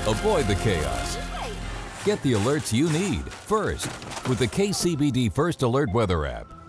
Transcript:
Avoid the chaos. Get the alerts you need first with the KCBD First Alert Weather app.